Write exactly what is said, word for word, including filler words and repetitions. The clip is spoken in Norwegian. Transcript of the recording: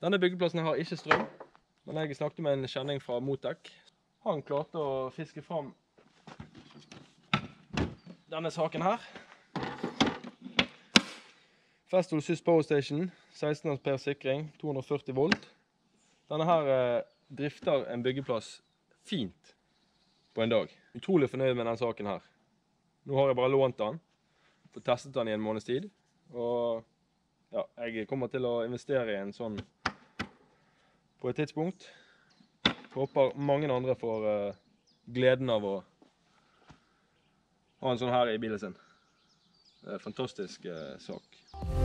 Denne byggeplassen har ikke strøm, men jeg snakket med en kjenning fra Motec. Han klarte å fiske fram denne saken her. Festool Sys Power Station, seksten ampere sikring, to hundre og førti volt. Denne her eh, drifter en byggeplass fint på en dag. Utrolig fornøyd med denne saken her. Nå har jeg bare lånt den, fått testet den i en måneds tid, og ja, jeg kommer til å investere i en sånn på et tidspunkt. Håper mange andre får uh, gleden av å ha en sånn her i bilen sin. Det er en fantastisk uh, sak.